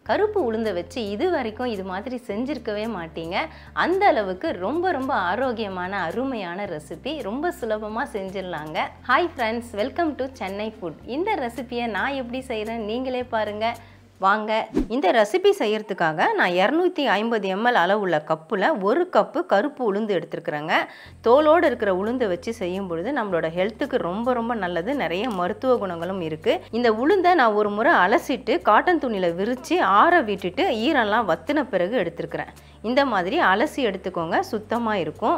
கருப்பு உளுந்த வச்சு இது வரைக்கும் இது மாதிரி செஞ்சிருக்கவே மாட்டீங்க. அந்த அளவுக்கு ரொம்ப ரொம்ப ஆரோக்கியமான அருமையான ரெசிபி. ரொம்ப சுலபமாக செஞ்சிடலாங்க. Hi friends, welcome to Chennai food. இந்த ரெசிபியை நான் எப்படி செய்கிறேன் நீங்களே பாருங்கள். வாங்க. இந்த ரெசிபி செய்யறதுக்காக நான் 250 ml அளவுள்ள கப்பில் 1 கப்பு கருப்பு உளுந்து எடுத்துருக்குறேங்க. தோலோடு இருக்கிற உளுந்தை வச்சு செய்யும் பொழுது நம்மளோட ஹெல்த்துக்கு ரொம்ப ரொம்ப நல்லது. நிறைய மருத்துவ குணங்களும் இருக்குது. இந்த உளுந்தை நான் ஒரு முறை அலசிட்டு காட்டன் துணியில் விரித்து ஆற விட்டுட்டு ஈரம்லாம் வத்தின பிறகு எடுத்துருக்குறேன். இந்த மாதிரி அலசி எடுத்துக்கோங்க, சுத்தமாக இருக்கும்.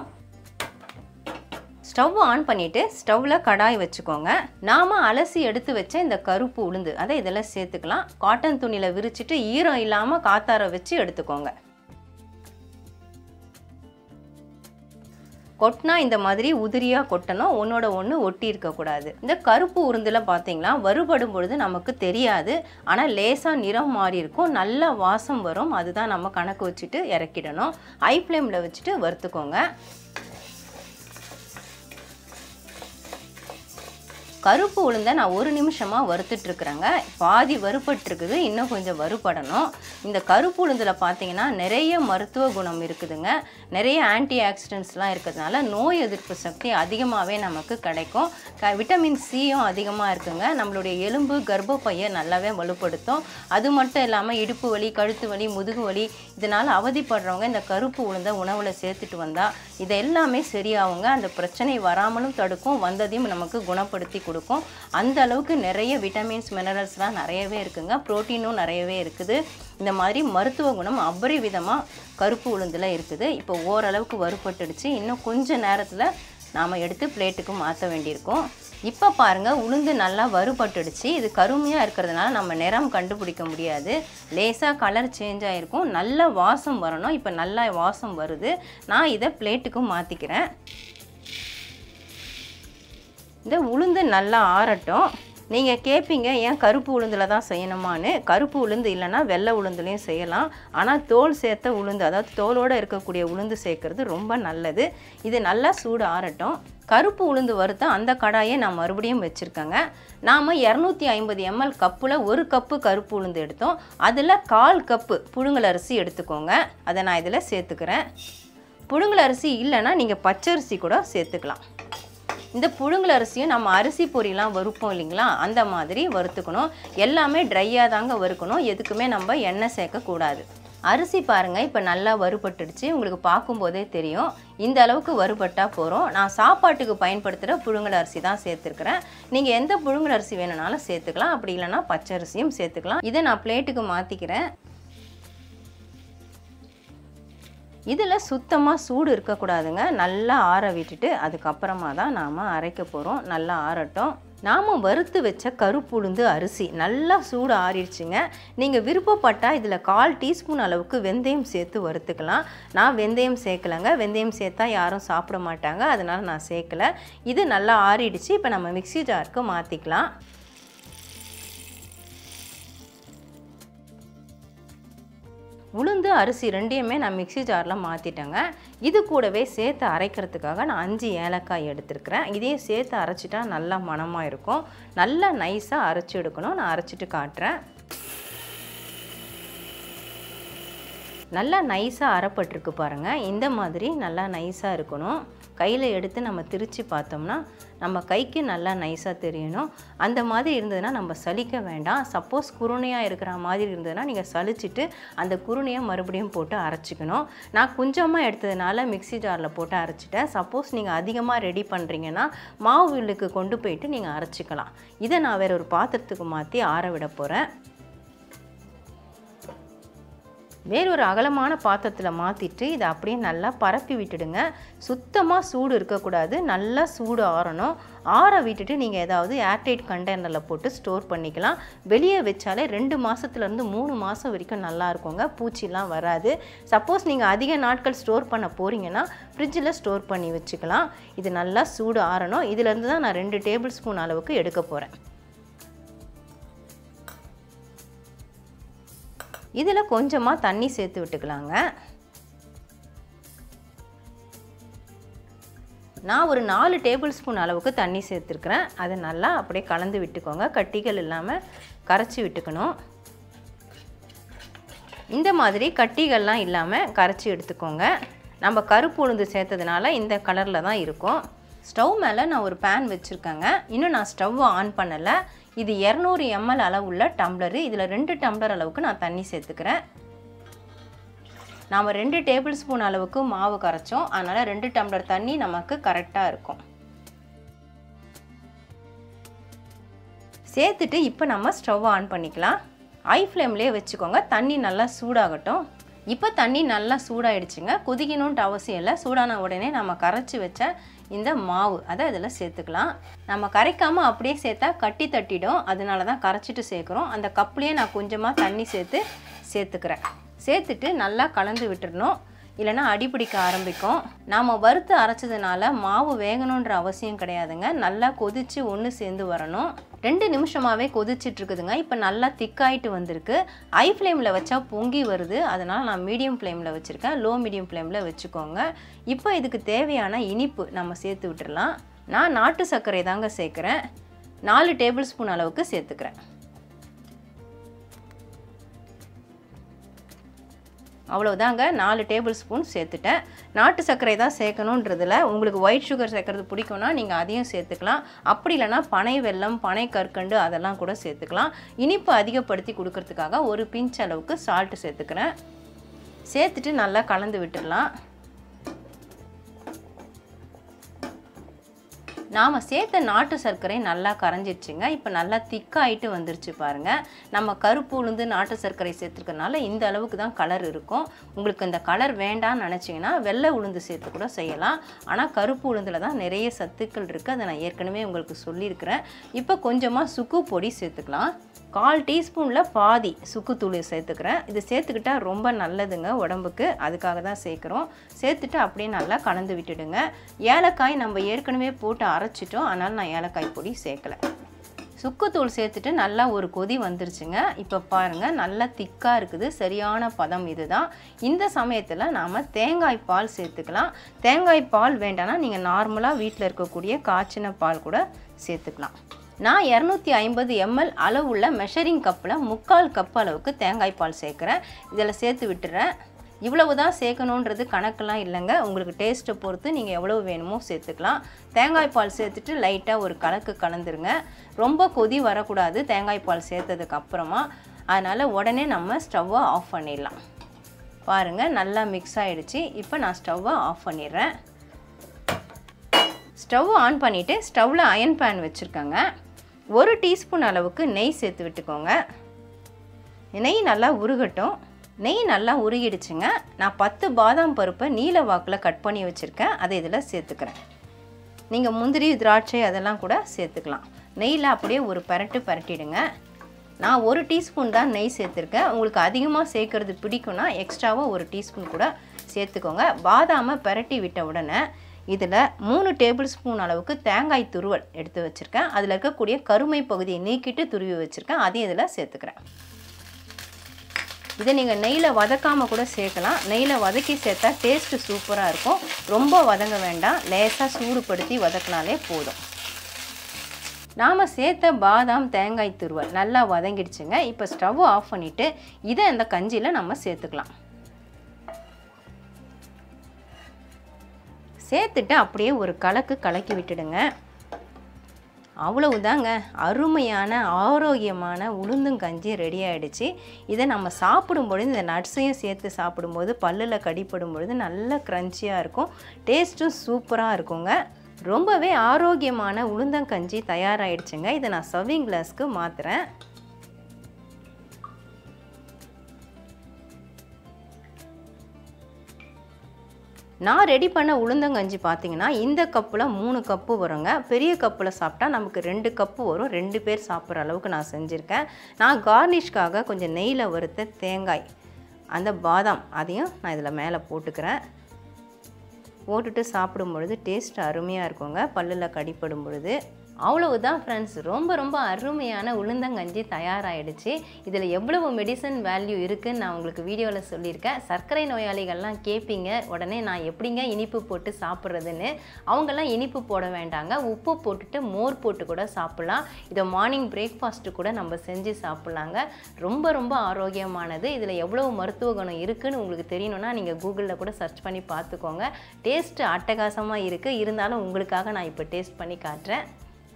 ஸ்டவ் ஆன் பண்ணிவிட்டு ஸ்டவ்வில் கடாய் வச்சுக்கோங்க. நாம் அலசி எடுத்து வச்ச இந்த கருப்பு உளுந்து அதை இதெல்லாம் சேர்த்துக்கலாம். காட்டன் துணியில் விரிச்சிட்டு ஈரம் இல்லாமல் காத்தார வச்சு எடுத்துக்கோங்க. கொட்டினா இந்த மாதிரி உதிரியாக கொட்டணும், ஒன்றோட ஒன்று ஒட்டி இருக்கக்கூடாது. இந்த கருப்பு உளுந்தில் பார்த்தீங்களா வறுபடும் பொழுது நமக்கு தெரியாது, ஆனால் லேசாக நிறம் மாறி இருக்கும், நல்ல வாசம் வரும். அதுதான் நம்ம கணக்கு வச்சுட்டு இறக்கிடணும். ஹை ஃப்ளேமில் வச்சுட்டு வறுத்துக்கோங்க. கருப்பு உளுந்தை நான் 1 நிமிஷமாக வறுத்துட்ருக்குறேங்க. பாதி வறுபட்டுருக்குது, இன்னும் கொஞ்சம் வறுபடணும். இந்த கருப்பு உளுந்தில் பார்த்தீங்கன்னா நிறைய மருத்துவ குணம் இருக்குதுங்க. நிறைய ஆன்டி ஆக்சிடென்ட்ஸ்லாம் இருக்கிறதுனால நோய் எதிர்ப்பு சக்தி அதிகமாகவே நமக்கு கிடைக்கும். விட்டமின் சியும் அதிகமாக இருக்குங்க. நம்மளுடைய எலும்பு கர்ப்பப்பையை நல்லாவே வலுப்படுத்தும். அது மட்டும் இல்லாமல் இடுப்பு வலி, கழுத்து வலி, முதுகு வலி இதனால் அவதிப்படுறவங்க இந்த கருப்பு உளுந்தை உணவில் சேர்த்துட்டு வந்தால் இது எல்லாமே சரியாகுங்க. அந்த பிரச்சனை வராமலும் தடுக்கும், வந்ததையும் நமக்கு குணப்படுத்தி கொடுக்கும். அந்த அளவுக்கு நிறைய விட்டமின்ஸ் மினரல்ஸ்லாம் நிறையவே இருக்குங்க. புரோட்டீனும் நிறையவே இருக்குது. இந்த மாதிரி மருத்துவ குணம் அபரிவிதமாக கருப்பு உளுந்தில் இருக்குது. இப்போ ஓரளவுக்கு வறுபட்டுடுச்சு. இன்னும் கொஞ்சம் நேரத்தில் நாம் எடுத்து பிளேட்டுக்கு மாற்ற வேண்டியிருக்கும். இப்போ பாருங்கள், உளுந்து நல்லா வறுபட்டுடுச்சு. இது கருமையாக இருக்கிறதுனால நம்ம நிறம் கண்டுபிடிக்க முடியாது. லேசாக கலர் சேஞ்ச் ஆகிருக்கும். நல்ல வாசம் வரணும். இப்போ நல்லா வாசம் வருது. நான் இதை பிளேட்டுக்கு மாற்றிக்கிறேன். இந்த உளுந்து நல்லா ஆறட்டும். நீங்கள் கேட்பீங்க ஏன் கருப்பு உளுந்தில் தான் செய்யணுமான்னு. கருப்பு உளுந்து இல்லைன்னா வெள்ளை உளுந்துலையும் செய்யலாம். ஆனால் தோல் சேர்த்த உளுந்து, அதாவது தோலோடு இருக்கக்கூடிய உளுந்து சேர்க்குறது ரொம்ப நல்லது. இது நல்லா சூடு ஆறட்டும். கருப்பு உளுந்து வறுத்த அந்த கடாயை நான் மறுபடியும் வச்சுருக்கேங்க. நாம் 250 ml கப்பில் 1 கப்பு கருப்பு உளுந்து எடுத்தோம். அதில் 1/4 கப்பு புழுங்கல் அரிசி எடுத்துக்கோங்க. அதை நான் இதில் சேர்த்துக்கிறேன். புழுங்கல் அரிசி இல்லைன்னா நீங்கள் பச்சரிசி கூட சேர்த்துக்கலாம். இந்த புழுங்கல் அரிசியும் நம்ம அரிசி பொரியெலாம் வறுப்போம் இல்லைங்களா, அந்த மாதிரி வறுத்துக்கணும். எல்லாமே ட்ரையாக தாங்க வறுக்கணும். எதுக்குமே நம்ம எண்ணெய் சேர்க்கக்கூடாது. அரிசி பாருங்கள் இப்போ நல்லா வறுபட்டுடுச்சு. உங்களுக்கு பார்க்கும்போதே தெரியும். இந்த அளவுக்கு வறுபட்டால் போகிறோம். நான் சாப்பாட்டுக்கு பயன்படுத்துகிற புழுங்கல் அரிசி தான் சேர்த்துருக்குறேன். நீங்கள் எந்த புழுங்கல் அரிசி வேணுனாலும் சேர்த்துக்கலாம். அப்படி இல்லைன்னா பச்சரிசியும் சேர்த்துக்கலாம். இதை நான் பிளேட்டுக்கு மாற்றிக்கிறேன். இதில் சுத்தமாக சூடு இருக்கக்கூடாதுங்க. நல்லா ஆற விட்டுட்டு அதுக்கப்புறமா தான் நாம் அரைக்க போகிறோம். நல்லா ஆறட்டும். நாம் வறுத்து வச்ச கருப்பு உளுந்து அரிசி நல்லா சூடு ஆறிடுச்சுங்க. நீங்கள் விருப்பப்பட்டால் இதில் 1/4 டீஸ்பூன் அளவுக்கு வெந்தயம் சேர்த்து வறுத்துக்கலாம். நான் வெந்தயம் சேர்க்கலைங்க. வெந்தயம் சேர்த்தா யாரும் சாப்பிட மாட்டாங்க, அதனால் நான் சேர்க்கலை. இது நல்லா ஆறிடுச்சு. இப்போ நம்ம மிக்ஸி ஜாருக்கு மாற்றிக்கலாம். உளுந்து அரிசி ரெண்டையுமே நான் மிக்ஸி ஜாரில் மாற்றிட்டேங்க. இது கூடவே சேர்த்து அரைக்கிறதுக்காக நான் 5 ஏலக்காய் எடுத்துருக்கிறேன். இதையும் சேர்த்து அரைச்சிட்டா நல்லா மணமாக இருக்கும். நல்லா நைஸாக அரைச்சி எடுக்கணும். நான் அரைச்சிட்டு காட்டுறேன். நல்லா நைஸாக அரைப்பட்டிருக்கு பாருங்கள். இந்த மாதிரி நல்லா நைஸாக இருக்கணும். கையில் எடுத்து நம்ம திரித்து பார்த்தோம்னா நம்ம கைக்கு நல்லா நைஸாக தெரியணும். அந்த மாதிரி இருந்ததுன்னா நம்ம சலிக்க வேண்டாம். சப்போஸ் குருணையாக இருக்கிற மாதிரி இருந்ததுன்னா நீங்கள் சலிச்சிட்டு அந்த குருணையை மறுபடியும் போட்டு அரைச்சிக்கணும். நான் கொஞ்சமாக எடுத்ததுனால மிக்ஸி ஜாரில் போட்டு அரைச்சிட்டேன். சப்போஸ் நீங்கள் அதிகமாக ரெடி பண்ணுறீங்கன்னா மாவு வில்லுக்கு கொண்டு போயிட்டு நீங்கள் அரைச்சிக்கலாம். இதை நான் வேறு ஒரு பாத்திரத்துக்கு மாற்றி ஆற விட போகிறேன். வேறொரு அகலமான பாத்திரத்தில் மாற்றிட்டு இதை அப்படியே நல்லா பரப்பி விட்டுடுங்க. சுத்தமாக சூடு இருக்கக்கூடாது. நல்லா சூடு ஆறணும். ஆற விட்டுட்டு நீங்கள் ஏதாவது ஏர்டைட் கண்டெய்னரில் போட்டு ஸ்டோர் பண்ணிக்கலாம். வெளியே வச்சாலே 2 மாதத்துலேருந்து 3 மாதம் வரைக்கும் நல்லா இருக்குங்க. பூச்சிலாம் வராது. சப்போஸ் நீங்கள் அதிக நாட்கள் ஸ்டோர் பண்ண போகிறீங்கன்னா ஃப்ரிட்ஜில் ஸ்டோர் பண்ணி வச்சுக்கலாம். இது நல்லா சூடு ஆறணும். இதிலேருந்து தான் நான் 2 டேபிள் ஸ்பூன் அளவுக்கு எடுக்க போகிறேன். இதில் கொஞ்சமாக தண்ணி சேர்த்து விட்டுக்கலாங்க. நான் ஒரு 4 டேபிள் ஸ்பூன் அளவுக்கு தண்ணி சேர்த்துருக்கிறேன். அதை நல்லா அப்படியே கலந்து விட்டுக்கோங்க. கட்டிகள் இல்லாமல் கரைச்சி விட்டுக்கணும். இந்த மாதிரி கட்டிகள்லாம் இல்லாமல் கரைச்சி எடுத்துக்கோங்க. நம்ம கருப்பு உளுந்து சேர்த்ததுனால இந்த கலரில் தான் இருக்கும். ஸ்டவ் மேலே நான் ஒரு பேன் வச்சுருக்கேங்க. இன்னும் நான் ஸ்டவ்வை ஆன் பண்ணலை. இது 200 ml அளவுள்ள டம்ளரு. இதில் 2 டம்ளர் அளவுக்கு நான் தண்ணி சேர்த்துக்கிறேன். நாம் 2 டேபிள் ஸ்பூன் அளவுக்கு மாவு கரைச்சோம். அதனால் 2 டம்ளர் தண்ணி நமக்கு கரெக்டாக இருக்கும். சேர்த்துட்டு இப்போ நம்ம ஸ்டவ்வை ஆன் பண்ணிக்கலாம். ஹை ஃப்ளேம்லேயே வச்சுக்கோங்க. தண்ணி நல்லா சூடாகட்டும். இப்போ தண்ணி நல்லா சூடாயிடுச்சுங்க. கொதிக்கணுன்ட்டு அவசியம் இல்லை. சூடான உடனே நம்ம கரைச்சி வச்ச இந்த மாவு அதை இதில் சேர்த்துக்கலாம். நம்ம கரைக்காமல் அப்படியே சேர்த்தா கட்டி தட்டிடும். அதனால தான் கரைச்சிட்டு சேர்க்குறோம். அந்த கப்லேயே நான் கொஞ்சமாக தண்ணி சேர்த்துக்கிறேன். சேர்த்துட்டு நல்லா கலந்து விட்டுடணும். இல்லைனா அடிப்பிடிக்க ஆரம்பிக்கும். நாம் வறுத்து அரைச்சதுனால மாவு வேகணுன்ற அவசியம் கிடையாதுங்க. நல்லா கொதித்து ஒன்று சேர்ந்து வரணும். 2 நிமிஷமாகவே கொதிச்சிட்ருக்குதுங்க. இப்போ நல்லா திக்காயிட்டு வந்திருக்கு. ஹை ஃப்ளேமில் வச்சா பொங்கி வருது. அதனால் நான் மீடியம் ஃப்ளேமில் வச்சுருக்கேன். லோ மீடியம் ஃப்ளேமில் வச்சுக்கோங்க. இப்போ இதுக்கு தேவையான இனிப்பு நம்ம சேர்த்து விட்டுடலாம். நான் நாட்டு சர்க்கரை தாங்க சேர்க்குறேன். 4 டேபிள் ஸ்பூன் அளவுக்கு சேர்த்துக்கிறேன். அவ்வளோதாங்க. 4 டேபிள் ஸ்பூன் சேர்த்துட்டேன். நாட்டு சர்க்கரை தான் சேர்க்கணுன்றதில் உங்களுக்கு ஒயிட் சுகர் சேர்க்குறது பிடிக்கும்னா நீங்கள் அதையும் சேர்த்துக்கலாம். அப்படி இல்லைனா பனை வெல்லம், பனை கற்கண்டு அதெல்லாம் கூட சேர்த்துக்கலாம். இனிப்பு அதிகப்படுத்தி கொடுக்கறதுக்காக ஒரு பிஞ்ச் அளவுக்கு சால்ட்டு சேர்த்துக்கிறேன். சேர்த்துட்டு நல்லா கலந்து விட்டுடலாம். நாம் சேர்த்த நாட்டு சர்க்கரை நல்லா கரைஞ்சிடுச்சுங்க. இப்போ நல்லா திக்காயிட்டு வந்துருச்சு பாருங்கள். நம்ம கருப்பு உளுந்து நாட்டு சர்க்கரை சேர்த்துருக்கனால இந்த அளவுக்கு தான் கலர் இருக்கும். உங்களுக்கு இந்த கலர் வேண்டாம்னு நினச்சிங்கன்னா வெள்ளை உளுந்து சேர்த்து கூட செய்யலாம். ஆனால் கருப்பு உளுந்தில் தான் நிறைய சத்துக்கள் இருக்குது. அதை நான் ஏற்கனவே உங்களுக்கு சொல்லியிருக்கிறேன். இப்போ கொஞ்சமாக சுக்கு பொடி சேர்த்துக்கலாம். 1/4 டீஸ்பூனில் பாதி சுக்குத்தூள் சேர்த்துக்கிறேன். இது சேர்த்துக்கிட்டால் ரொம்ப நல்லதுங்க உடம்புக்கு. அதுக்காக தான் சேர்க்குறோம். சேர்த்துட்டு அப்படியே நல்லா கலந்து விட்டுடுங்க. ஏலக்காய் நம்ம ஏற்கனவே போட்டு அரைச்சிட்டோம். அதனால் நான் ஏலக்காய் பொடி சேர்க்கலை. சுக்குத்தூள் சேர்த்துட்டு நல்லா ஒரு கொதி வந்துருச்சுங்க. இப்போ பாருங்கள் நல்லா திக்காக இருக்குது. சரியான பதம் இதுதான். இந்த சமயத்தில் நாம் தேங்காய் பால் சேர்த்துக்கலாம். தேங்காய் பால் வேண்டாம்னா நீங்கள் நார்மலாக வீட்டில் இருக்கக்கூடிய காய்ச்சின பால் கூட சேர்த்துக்கலாம். நான் 250 ml அளவுள்ள மெஷரிங் கப்பில் 3/4 கப் அளவுக்கு தேங்காய் பால் சேர்க்குறேன். இதில் சேர்த்து விட்டுறேன். இவ்வளவு தான் சேர்க்கணுன்றது கணக்கெல்லாம் இல்லைங்க. உங்களுக்கு டேஸ்ட்டை பொறுத்து நீங்கள் எவ்வளவு வேணுமோ சேர்த்துக்கலாம். தேங்காய் பால் சேர்த்துட்டு லைட்டாக ஒரு கலக்கு கலந்துருங்க. ரொம்ப கொதி வரக்கூடாது தேங்காய் பால் சேர்த்ததுக்கு அப்புறமா. அதனால் உடனே நம்ம ஸ்டவ்வை ஆஃப் பண்ணிடலாம். பாருங்கள் நல்லா மிக்ஸ் ஆகிடுச்சு. இப்போ நான் ஸ்டவ்வை ஆஃப் பண்ணிடுறேன். ஸ்டவ் ஆன் பண்ணிவிட்டு ஸ்டவ்வில் அயன் பேன் வச்சுருக்கேங்க. 1 டீஸ்பூன் அளவுக்கு நெய் சேர்த்து விட்டுக்கோங்க. நெய் நல்லா உருகட்டும். நெய் நல்லா உருகிடுச்சுங்க. நான் 10 பாதாம் பருப்பை நீல வாக்கில் கட் பண்ணி வச்சுருக்கேன். அதை இதில் சேர்த்துக்கிறேன். நீங்கள் முந்திரி, திராட்சை அதெல்லாம் கூட சேர்த்துக்கலாம். நெய்யில் அப்படியே ஒரு பரட்டிடுங்க. நான் 1 டீஸ்பூன் தான் நெய் சேர்த்துருக்கேன். உங்களுக்கு அதிகமாக சேர்க்குறது பிடிக்கும்னா எக்ஸ்ட்ராவாக 1 டீஸ்பூன் கூட சேர்த்துக்கோங்க. பாதாமை பரட்டி விட்ட உடனே இதில் 3 டேபிள் ஸ்பூன் அளவுக்கு தேங்காய் துருவல் எடுத்து வச்சுருக்கேன். அதில் இருக்கக்கூடிய கருமை பகுதியை நீக்கிட்டு துருவி வச்சுருக்கேன். அதையும் இதில் சேர்த்துக்கிறேன். இதை நீங்கள் நெய்யில் வதக்காமல் கூட சேர்க்கலாம். நெய்யில் வதக்கி சேர்த்தா டேஸ்ட்டு சூப்பராக இருக்கும். ரொம்ப வதங்க வேண்டாம். லேசாக சூடுபடுத்தி வதக்கினாலே போதும். நாம் சேர்த்த பாதாம், தேங்காய் துருவல் நல்லா வதங்கிடுச்சுங்க. இப்போ ஸ்டவ் ஆஃப் பண்ணிவிட்டு இதை இந்த கஞ்சியில் நம்ம சேர்த்துக்கலாம். சேர்த்துட்டு அப்படியே ஒரு கலக்கி விட்டுடுங்க. அவ்வளவுதாங்க. அருமையான ஆரோக்கியமான உளுந்தங்கஞ்சி ரெடி ஆகிடுச்சு. இதை நம்ம சாப்பிடும்பொழுது இந்த நட்ஸையும் சேர்த்து சாப்பிடும்போது பல்லில் கடிப்படும் பொழுது நல்ல க்ரன்ச்சியாக இருக்கும். டேஸ்ட்டும் சூப்பராக இருக்குங்க. ரொம்பவே ஆரோக்கியமான உளுந்தங்கஞ்சி தயாராகிடுச்சுங்க. இதை நான் சர்விங் கிளாஸ்க்கு மாற்றுறேன். நான் ரெடி பண்ண உளுந்தங்கஞ்சி பார்த்தீங்கன்னா இந்த கப்பில் 3 கப்பு வருங்க. பெரிய கப்பில் சாப்பிட்டா நமக்கு 2 கப்பு வரும். 2 பேர் சாப்பிட்ற அளவுக்கு நான் செஞ்சுருக்கேன். நான் கார்னிஷ்காக கொஞ்சம் நெய்யில் வறுத்த தேங்காய், அந்த பாதாம் அதையும் நான் இதில் மேலே போட்டுக்கிறேன். போட்டுட்டு சாப்பிடும் பொழுது டேஸ்ட் அருமையாக இருக்குங்க. பல்லில் கடிப்படும் பொழுது அவ்வளவுதான் ஃப்ரெண்ட்ஸ், ரொம்ப ரொம்ப அருமையான உளுந்தங்கஞ்சி தயாராகிடுச்சு. இதில் எவ்வளவு மெடிசன் வேல்யூ இருக்குதுன்னு நான் உங்களுக்கு வீடியோவில் சொல்லியிருக்கேன். சர்க்கரை நோயாளிகள்லாம் கேட்பீங்க, உடனே நான் எப்படிங்க இனிப்பு போட்டு சாப்பிட்றதுன்னு. அவங்கெல்லாம் இனிப்பு போட வேண்டாங்க, உப்பு போட்டுட்டு மோர் போட்டு கூட சாப்பிட்லாம். இதை மார்னிங் பிரேக்ஃபாஸ்ட்டு கூட நம்ம செஞ்சு சாப்பிட்லாங்க. ரொம்ப ரொம்ப ஆரோக்கியமானது. இதில் எவ்வளவு மருத்துவ குணம் இருக்குதுன்னு உங்களுக்கு தெரியணும்னா நீங்கள் கூகுளில் கூட சர்ச் பண்ணி பார்த்துக்கோங்க. டேஸ்ட்டு அட்டகாசமாக இருக்குது. இருந்தாலும் உங்களுக்காக நான் இப்போ டேஸ்ட் பண்ணி காட்டுறேன்.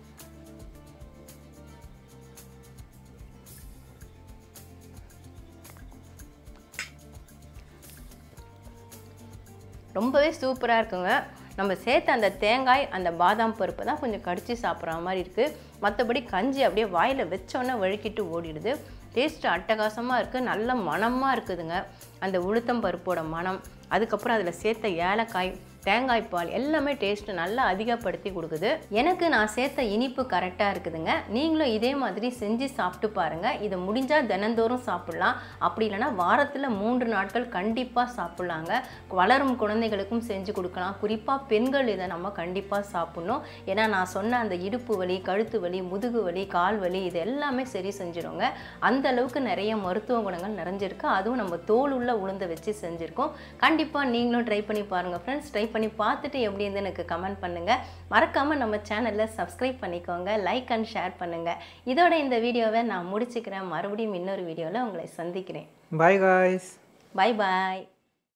ரொம்பவே சூப்பராக இருக்குங்க. நம்ம சேர்த்த அந்த தேங்காய், அந்த பாதாம் பருப்பு தான் கொஞ்சம் கடிச்சு சாப்பிட்ற மாதிரி இருக்குது. மற்றபடி கஞ்சி அப்படியே வாயில் வச்சோன்னே வழுக்கிட்டு ஓடிடுது. டேஸ்ட்டு அட்டகாசமாக இருக்குது. நல்ல மணமாக இருக்குதுங்க அந்த உளுத்தம் பருப்போட மணம். அதுக்கப்புறம் அதில் சேர்த்த ஏலக்காய், தேங்காய் பால் எல்லாமே டேஸ்ட்டு நல்லா அதிகப்படுத்தி கொடுக்குது. எனக்கு நான் சேர்த்த இனிப்பு கரெக்டாக இருக்குதுங்க. நீங்களும் இதே மாதிரி செஞ்சு சாப்பிட்டு பாருங்கள். இதை முடிஞ்சால் தினந்தோறும் சாப்பிட்லாம். அப்படி இல்லைனா வாரத்தில் 3 நாட்கள் கண்டிப்பாக சாப்பிட்லாங்க. வளரும் குழந்தைகளுக்கும் செஞ்சு கொடுக்கலாம். குறிப்பாக பெண்கள் இதை நம்ம கண்டிப்பாக சாப்பிட்ணும். ஏன்னா நான் சொன்ன அந்த இடுப்பு வலி, கழுத்து வலி, முதுகு வலி, கால் வலி இது எல்லாமே சரி செஞ்சிடுங்க. அந்த அளவுக்கு நிறைய மருத்துவ குணங்கள் நிறைஞ்சிருக்கு. அதுவும் நம்ம தோல் உள்ள உளுந்தை வச்சு செஞ்சுருக்கோம். கண்டிப்பாக நீங்களும் ட்ரை பண்ணி பாருங்கள் ஃப்ரெண்ட்ஸ். ட்ரை பண்ணி பார்த்துட்டு எப்படி இருந்து எனக்கு கமெண்ட் பண்ணுங்கள். மறக்காமல் நம்ம சேனலில் சப்ஸ்கிரைப் பண்ணிக்கோங்க, லைக் அண்ட் ஷேர் பண்ணுங்கள். இதோட இந்த வீடியோவை நான் முடிச்சுக்கிறேன். மறுபடியும் இன்னொரு வீடியோவில் உங்களை சந்திக்கிறேன். Bye guys. Bye bye.